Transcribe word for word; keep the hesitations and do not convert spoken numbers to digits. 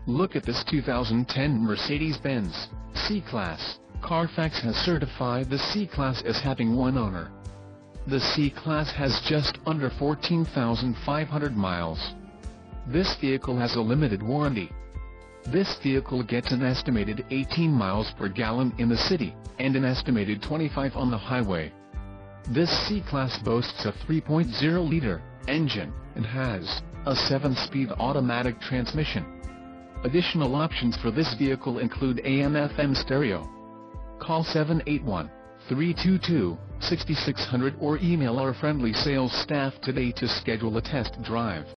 Look at this two thousand ten Mercedes-Benz C-Class. Carfax has certified the C-Class as having one owner. The C-Class has just under fourteen thousand five hundred miles. This vehicle has a limited warranty. This vehicle gets an estimated eighteen miles per gallon in the city, and an estimated twenty-five on the highway. This C-Class boasts a three point oh liter engine, and has a seven speed automatic transmission. Additional options for this vehicle include A M F M stereo. Call seven eight one, three two two, six six zero zero or email our friendly sales staff today to schedule a test drive.